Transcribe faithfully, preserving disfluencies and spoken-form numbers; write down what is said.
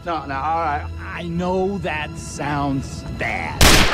No, no, all right. I know that sounds bad.